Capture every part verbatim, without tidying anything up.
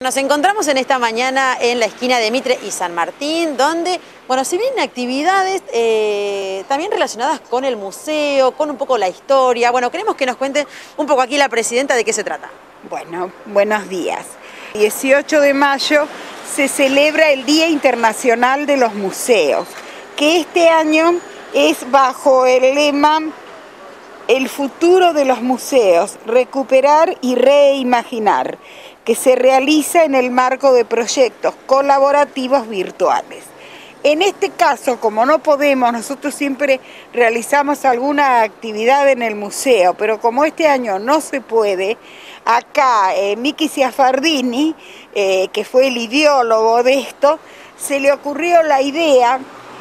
Nos encontramos en esta mañana en la esquina de Mitre y San Martín, donde, bueno, se vienen actividades eh, también relacionadas con el museo, con un poco la historia. Bueno, queremos que nos cuente un poco aquí la presidenta de qué se trata. Bueno, buenos días. El dieciocho de mayo se celebra el Día Internacional de los Museos, que este año es bajo el lema El futuro de los museos, recuperar y reimaginar, que se realiza en el marco de proyectos colaborativos virtuales. En este caso, como no podemos, nosotros siempre realizamos alguna actividad en el museo, pero como este año no se puede, acá eh, Miki Ciafardini, eh, que fue el ideólogo de esto, se le ocurrió la idea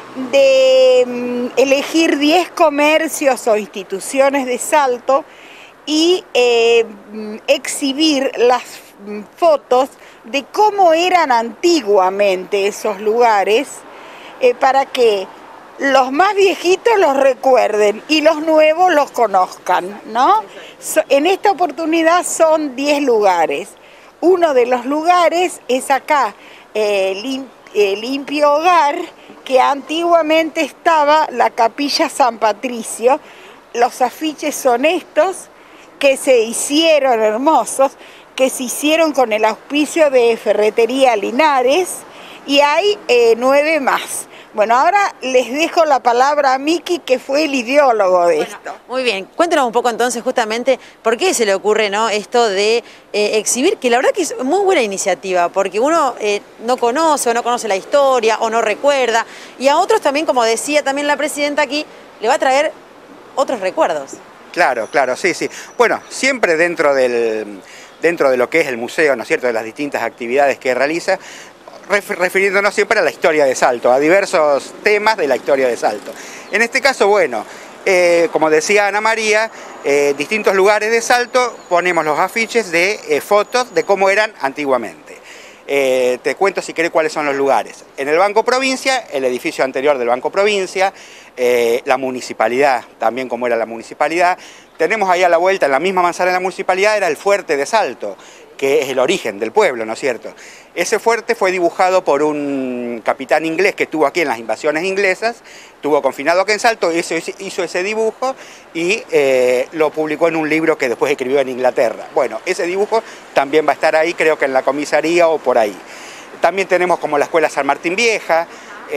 de mm, elegir diez comercios o instituciones de Salto y eh, exhibir las fotos de cómo eran antiguamente esos lugares, eh, para que los más viejitos los recuerden y los nuevos los conozcan, ¿no? So, en esta oportunidad son diez lugares. Uno de los lugares es acá, eh, lim, eh, Limpio Hogar, que antiguamente estaba la Capilla San Patricio. Los afiches son estos, que se hicieron hermosos, que se hicieron con el auspicio de Ferretería Linares, y hay eh, nueve más. Bueno, ahora les dejo la palabra a Miki, que fue el ideólogo de bueno, esto. Muy bien, cuéntanos un poco entonces justamente por qué se le ocurre, ¿no?, esto de eh, exhibir, que la verdad que es muy buena iniciativa, porque uno eh, no conoce o no conoce la historia o no recuerda, y a otros también, como decía también la presidenta aquí, le va a traer otros recuerdos. Claro, claro, sí, sí. Bueno, siempre dentro del, dentro de lo que es el museo, ¿no es cierto?, de las distintas actividades que realiza, refiriéndonos siempre a la historia de Salto, a diversos temas de la historia de Salto. En este caso, bueno, eh, como decía Ana María, eh, distintos lugares de Salto ponemos los afiches de eh, fotos de cómo eran antiguamente. Eh, te cuento si querés cuáles son los lugares. En el Banco Provincia, el edificio anterior del Banco Provincia, eh, la municipalidad, también como era la municipalidad. Tenemos ahí a la vuelta, en la misma manzana de la municipalidad, era el fuerte de Salto, que es el origen del pueblo, ¿no es cierto? Ese fuerte fue dibujado por un capitán inglés que estuvo aquí en las invasiones inglesas, estuvo confinado aquí en Salto, hizo, hizo ese dibujo y eh, lo publicó en un libro que después escribió en Inglaterra. Bueno, ese dibujo también va a estar ahí, creo que en la comisaría o por ahí. También tenemos como la Escuela San Martín Vieja,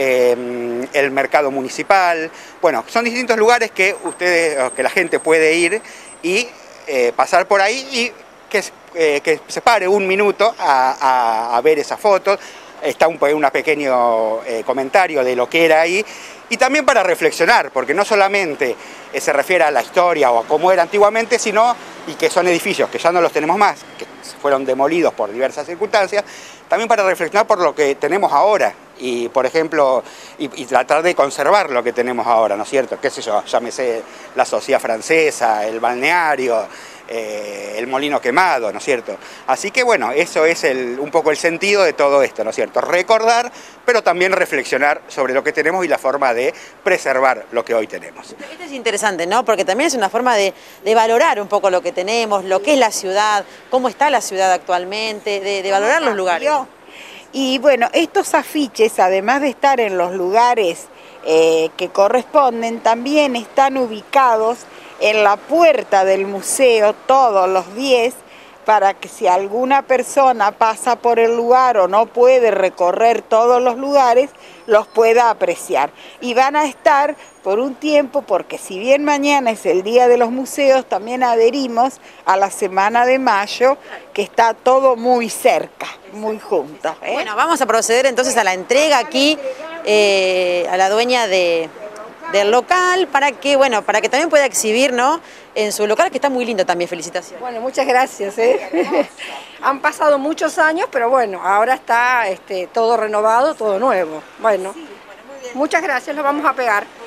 eh, el mercado municipal. Bueno, son distintos lugares que ustedes, que la gente puede ir y eh, pasar por ahí y que, eh, que se pare un minuto a, a, a ver esas fotos. Está un, un pequeño eh, comentario de lo que era ahí, y también para reflexionar, porque no solamente eh, se refiere a la historia o a cómo era antiguamente, sino, y que son edificios que ya no los tenemos más, que fueron demolidos por diversas circunstancias, también para reflexionar por lo que tenemos ahora, y por ejemplo, y, y tratar de conservar lo que tenemos ahora, ¿no es cierto? Qué sé yo, llámese la sociedad francesa, el balneario, Eh, el molino quemado, ¿no es cierto? Así que bueno, eso es el, un poco el sentido de todo esto, ¿no es cierto? Recordar, pero también reflexionar sobre lo que tenemos y la forma de preservar lo que hoy tenemos. Esto es interesante, ¿no? Porque también es una forma de, de valorar un poco lo que tenemos, lo que es la ciudad, cómo está la ciudad actualmente, de, de valorar los lugares. Y bueno, estos afiches, además de estar en los lugares eh, que corresponden, también están ubicados en la puerta del museo, todos los diez, para que si alguna persona pasa por el lugar o no puede recorrer todos los lugares, los pueda apreciar. Y van a estar por un tiempo, porque si bien mañana es el Día de los Museos, también adherimos a la Semana de Mayo, que está todo muy cerca, muy junto, ¿eh? Bueno, vamos a proceder entonces a la entrega aquí, eh, a la dueña de... del local, para que, bueno, para que también pueda exhibir, ¿no?, en su local, que está muy lindo también. Felicitaciones. Bueno, muchas gracias, ¿eh? Han pasado muchos años, pero bueno, ahora está este, todo renovado, todo nuevo. Bueno, muchas gracias, lo vamos a pegar.